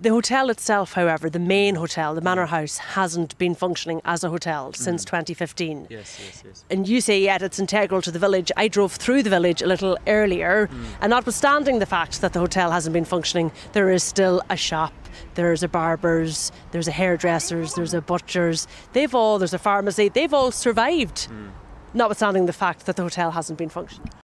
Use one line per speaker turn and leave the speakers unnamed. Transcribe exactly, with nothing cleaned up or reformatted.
The hotel itself, however, the main hotel, the Manor House, hasn't been functioning as a hotel since twenty fifteen.
Yes, yes, yes.
And you say, yeah, it's integral to the village. I drove through the village a little earlier, mm. and notwithstanding the fact that the hotel hasn't been functioning, there is still a shop, there's a barber's, there's a hairdresser's, there's a butcher's. They've all, there's a pharmacy. They've all survived, mm. notwithstanding the fact that the hotel hasn't been functioning.